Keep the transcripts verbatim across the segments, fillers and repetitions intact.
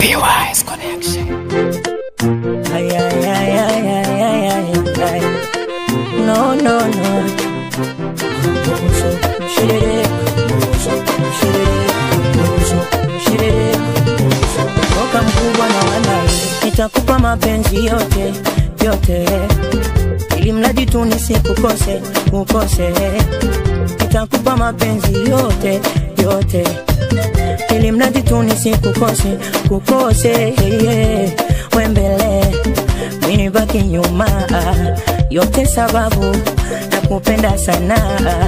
P-Wise Connection. Ay, ay, ay, ay, ay, ay, ay, ay. No, no, no. Shirere, shirere, shirere. Toka mkubwa na wanawe, nitakupa mapenzi yote, yote. Ili mradi tu nisikukose, ukose. Nitakupa mapenzi yote, yote. Ili mradi tu nisikukose, kukose, yeah. Wembele, mini baki nyuma. Yote sababu, nakupenda sana.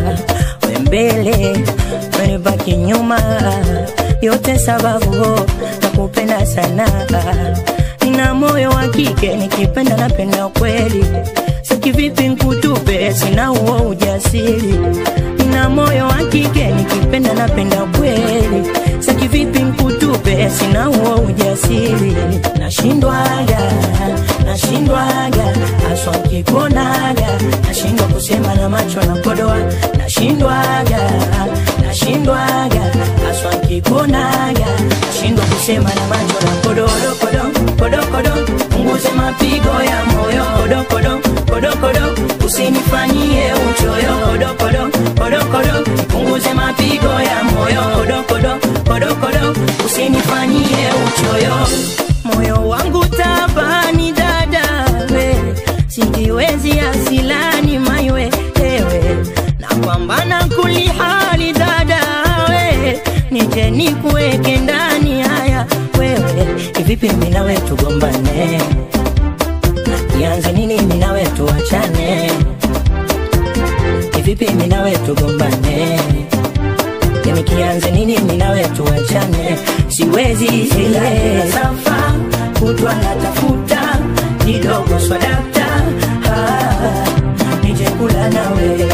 Wembele, mini baki nyuma. Yote sababu, nakupenda sana. Nina moyo wa kike, nikipenda napenda kweli. Saki vipi nkutupe, sina huo ujasiri. Nina moyo wa kike, nikipenda napenda kweli. Saki vipi nkutupe, sina huo ujasiri. Nashindwaga, nashindwaga, aswa nkikuonaga. Nashindwa kusema na macho na kodoa. Nashindwaga, nashindwaga, aswa nkikuonaga. Nashindwa kusema na macho na kodoa. Kodo, kodo, kodo, punguze mapigo ya moyo. Kodo, kodo, kodo, kodo, usinifanyie uchoyo. Kodo, kodo, kodo, kodo, punguze mapigo ya moyo. Kodo, kodo, kodo, kodo, usinifanyie uchoyo. Moyo wangu tabani dada we, sijiwezi asilani maiwe ewe. Na pambana kulihali dada we, nije nikuweke ndani haya wewe. Kivipi mina we tugombane, kianze nini mina we tuachane. Kivipi mina we tugombane, yani kianze nini mina we tuachane. Siwezi zile safa, kutwa natafuta, kidogo swadakta, ah, nije kula nawe.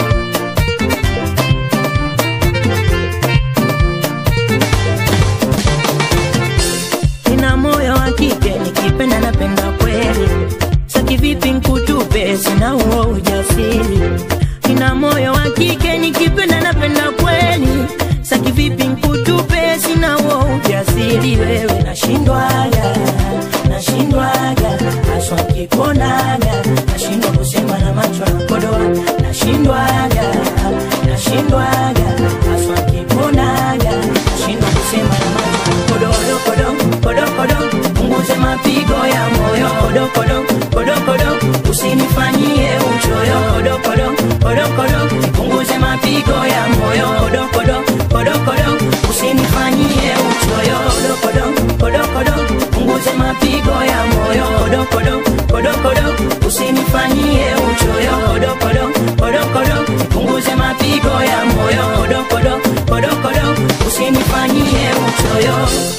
Nina moyo wa kike, nikipenda napenda kweli. Saki vipi nkutupe, sina huo ujasiri. Nina moyo wa kike, nikipenda napenda kweli. Saki vipi nkutupe, sina huo ujasiri wewe. Nashindwaga, nashindwaga, aswa nkikuonaga. Nashindwa kusema na macho na kodoa. Nashindwaga, nashindwaga, aswa nkikuonaga. Nashindwa kusema na macho na kodoa. Kodo, kodo, kodo, punguze mapigo ya moyo. Kodo, kodo, kodo, kodo, usinifanyie uchoyo. Kodo, kodo, kodo, kodo, punguze mapigo ya moyo. Kodo, kodo, kodo, kodo, usinifanyie uchoyo. Kodo, kodo, kodo, kodo, punguze mapigo ya moyo. Kodo, kodo, kodo, kodo, usinifanyie uchoyo. Kodo, kodo, kodo, kodo, punguze mapigo ya moyo. Kodo, kodo, kodo, kodo, usinifanyie uchoyo.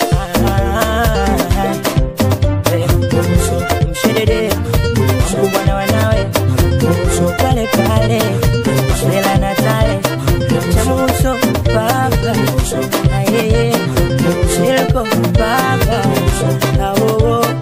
Mkubwa na wanawe, pale pale, Shela na Tale, Chamuso Baba, ayeye, Shilko Baba, awowo.